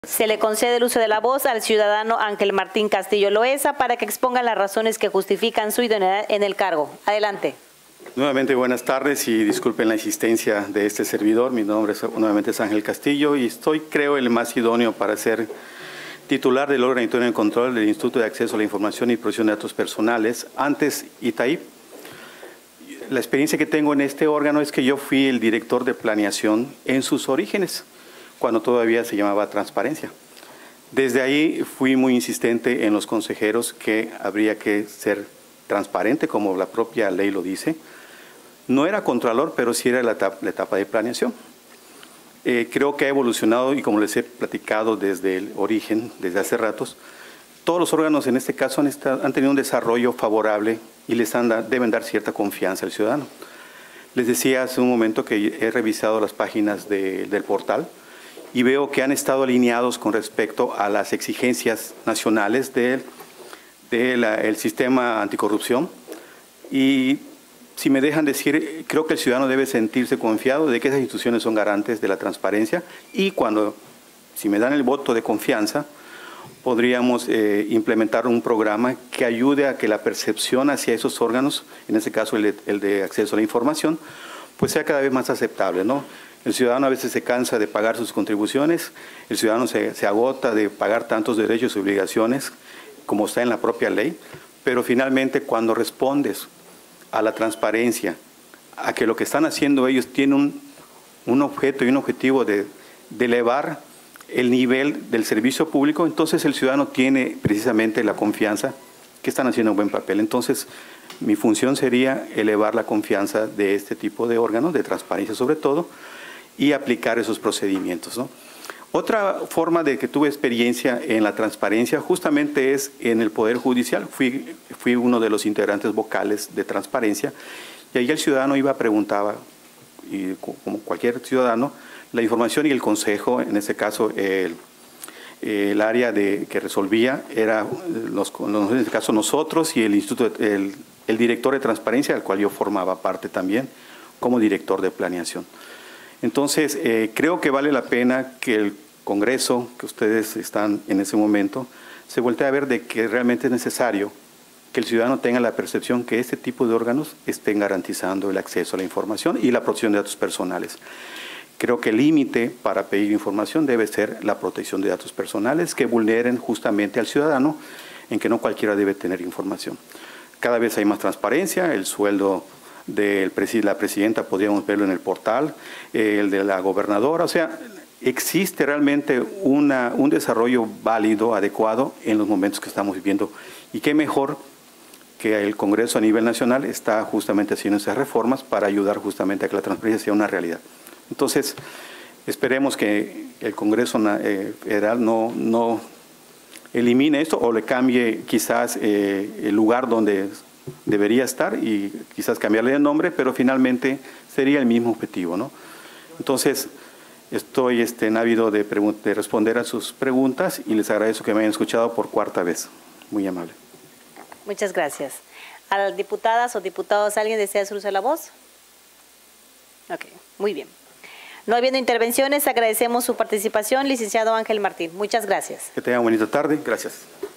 Se le concede el uso de la voz al ciudadano Ángel Martín Castillo Loesa para que exponga las razones que justifican su idoneidad en el cargo. Adelante. Nuevamente buenas tardes y disculpen la insistencia de este servidor. Mi nombre nuevamente es Ángel Castillo y creo, el más idóneo para ser titular del órgano interno de control del Instituto de Acceso a la Información y Protección de Datos Personales, antes ITAIP. La experiencia que tengo en este órgano es que yo fui el director de planeación en sus orígenes, cuando todavía se llamaba transparencia. Desde ahí fui muy insistente en los consejeros que habría que ser transparente, como la propia ley lo dice. No era contralor, pero sí era la etapa de planeación. Creo que ha evolucionado y como les he platicado desde el origen, desde hace ratos, todos los órganos en este caso han tenido un desarrollo favorable y deben dar cierta confianza al ciudadano. Les decía hace un momento que he revisado las páginas del portal y veo que han estado alineados con respecto a las exigencias nacionales del sistema anticorrupción. Y si me dejan decir, creo que el ciudadano debe sentirse confiado de que esas instituciones son garantes de la transparencia y si me dan el voto de confianza, podríamos implementar un programa que ayude a que la percepción hacia esos órganos, en este caso el de acceso a la información, pues sea cada vez más aceptable, ¿no? El ciudadano a veces se cansa de pagar sus contribuciones, el ciudadano se agota de pagar tantos derechos y obligaciones como está en la propia ley, pero finalmente cuando respondes a la transparencia, a que lo que están haciendo ellos tiene un objeto y un objetivo de elevar el nivel del servicio público, entonces el ciudadano tiene precisamente la confianza que están haciendo un buen papel. Entonces, mi función sería elevar la confianza de este tipo de órganos, de transparencia sobre todo, y aplicar esos procedimientos, ¿no? Otra forma de que tuve experiencia en la transparencia justamente es en el Poder Judicial. Fui uno de los integrantes vocales de transparencia y ahí el ciudadano preguntaba, y como cualquier ciudadano, la información y el consejo, en este caso el área que resolvía era, en este caso nosotros y el instituto, el director de transparencia, al cual yo formaba parte también como director de planeación. Entonces, creo que vale la pena que el Congreso, que ustedes están en ese momento, se voltee a ver de que realmente es necesario que el ciudadano tenga la percepción que este tipo de órganos estén garantizando el acceso a la información y la protección de datos personales. Creo que el límite para pedir información debe ser la protección de datos personales que vulneren justamente al ciudadano, en que no cualquiera debe tener información. Cada vez hay más transparencia, el sueldo de la presidenta podríamos verlo en el portal, el de la gobernadora, o sea, existe realmente un desarrollo válido, adecuado en los momentos que estamos viviendo. Y qué mejor que el Congreso a nivel nacional está justamente haciendo esas reformas para ayudar justamente a que la transparencia sea una realidad. Entonces, esperemos que el Congreso federal no elimine esto o le cambie quizás el lugar donde debería estar y quizás cambiarle de nombre, pero finalmente sería el mismo objetivo, ¿no? Entonces, estoy ávido de responder a sus preguntas y les agradezco que me hayan escuchado por cuarta vez. Muy amable. Muchas gracias. ¿A las diputadas o diputados alguien desea hacer uso de la voz? Ok, muy bien. No habiendo intervenciones, agradecemos su participación, licenciado Ángel Martín. Muchas gracias. Que tengan bonita tarde. Gracias.